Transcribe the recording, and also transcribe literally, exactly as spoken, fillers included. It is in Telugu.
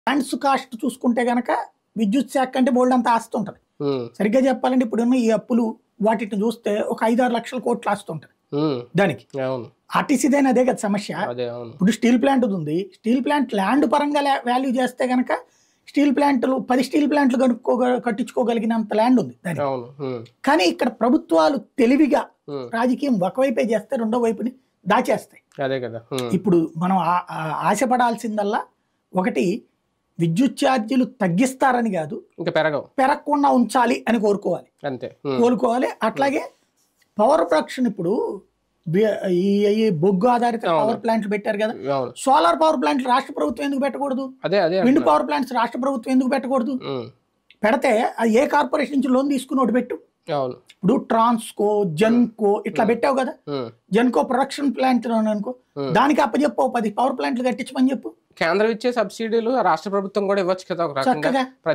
ల్యాండ్స్ కాస్ట్ చూసుకుంటే గనక విద్యుత్ శాఖ అంటే బోల్డ్ అంతా ఆస్తి ఉంటుంది. సరిగ్గా చెప్పాలంటే ఇప్పుడున్న ఈ అప్పులు వాటిని చూస్తే ఒక ఐదు ఆరు లక్షల కోట్లు ఆస్తి ఉంటుంది దానికి. ఆర్టీసీదైనా అదే కదా సమస్య. ఇప్పుడు స్టీల్ ప్లాంట్ ఉంది, స్టీల్ ప్లాంట్ ల్యాండ్ పరంగా వాల్యూ చేస్తే గనక స్టీల్ ప్లాంట్లు పది స్టీల్ ప్లాంట్లు కనుక్కో కట్టించుకోగలిగినంత ల్యాండ్ ఉంది దానికి. కానీ ఇక్కడ ప్రభుత్వాలు తెలివిగా రాజకీయం ఒకవైపే చేస్తే రెండో వైపుని దాచేస్తాయి. ఇప్పుడు మనం ఆశపడాల్సిందల్లా ఒకటి విద్యుత్ ఛార్జీలు తగ్గిస్తారని కాదు, ఇంకా పెరగవు పెరగకుండా ఉంచాలి అని కోరుకోవాలి అంతే కోరుకోవాలి అట్లాగే పవర్ ప్రొడక్షన్ ఇప్పుడు ఈ బొగ్గు ఆధారిత పవర్ ప్లాంట్లు పెట్టారు కదా, సోలార్ పవర్ ప్లాంట్లు రాష్ట్ర ప్రభుత్వం ఎందుకు పెట్టకూడదు? విండ్ పవర్ ప్లాంట్స్ రాష్ట్ర ప్రభుత్వం ఎందుకు పెట్టకూడదు? పెడితే అది ఏ కార్పొరేషన్ నుంచి లోన్ తీసుకుని ఒకటి పెట్టు. ఇప్పుడు ట్రాన్స్కో, జెన్కో ఇట్లా పెట్టావు కదా, జెన్కో ప్రొడక్షన్ ప్లాంట్ అనుకో, దానికి అప్పచెప్పు పది పవర్ ప్లాంట్లు కట్టించమని చెప్పు. కేంద్రం ఇచ్చే సబ్సిడీలు రాష్ట్ర ప్రభుత్వం కూడా ఇవ్వచ్చు కదా ఒక రకంగా.